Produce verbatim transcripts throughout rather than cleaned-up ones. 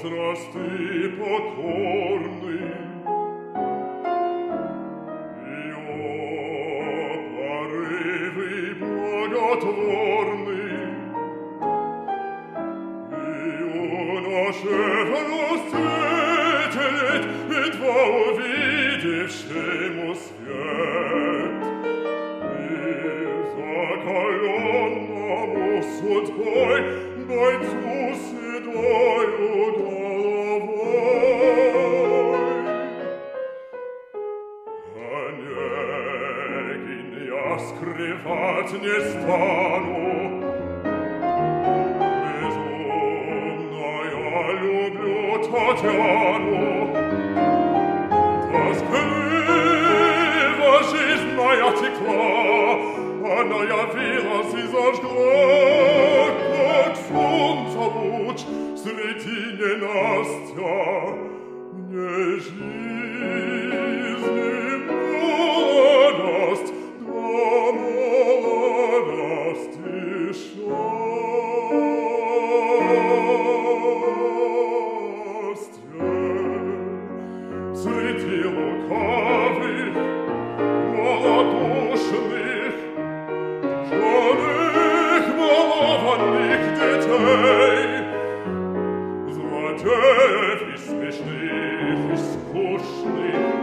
возрасты покорны. Ее порывы благотворны. Юношева расцветет, едва увидевшему свет. И закаленному судьбой бойцу седою головой. Онегин, я скрывать не стану, Татьяну. Тоскливо жизнь моя текла, она явилась и зажгла, как солнце луч среди ненастья. Мне жизни молодость, да молодости среди лукавых, малодушных, жёных, балованных детей, злодеев и смешных, и скучных,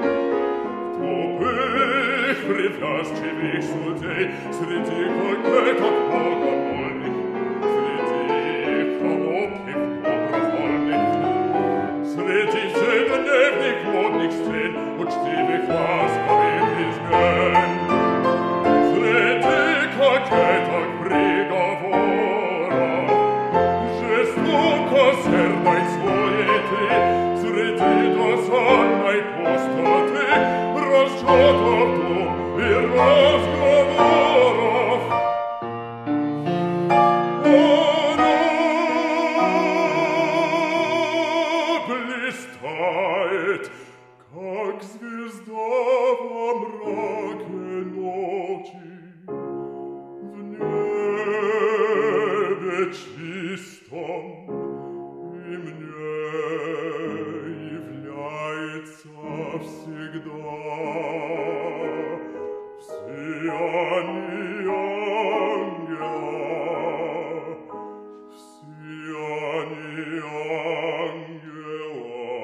тупых, привязчивых судей, среди кокеток богомольных, среди холопьев добровольных, среди вседневных модных сцен, учтивых, ласковых измен, среди кокеток приговоров, жестоко сердной суеты, среди досадной пустоты, расчетов дум и разговоров. Блистает, как звезда во мраке ночи, в небе чистом, и мне является всегда в сиянии ангела, в сиянии ангела.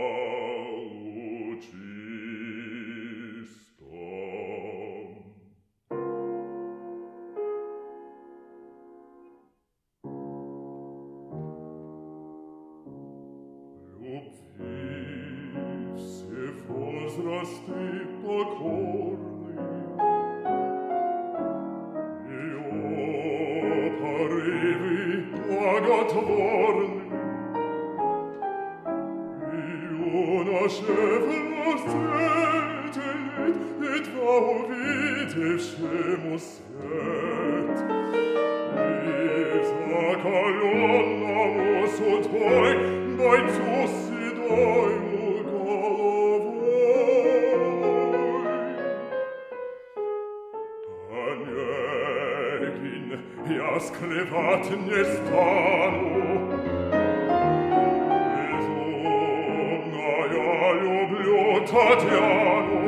Все возрасты покорны, ее порывы благотворны, юношева расцветет, едва увидевшему свет, и закаленному судьбой бойцу седою головой. Онегин, я скрывать не стану, безумно я люблю Татьяну.